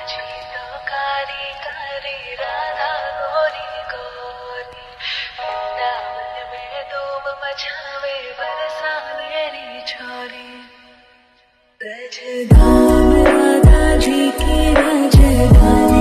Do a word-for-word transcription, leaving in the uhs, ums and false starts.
जी तो कारी कारी राधा गोरी गोरी, वृंदावन में धूम मचावे बरसाने री छोरी। ब्रज धाम राधा जी की राजधानी।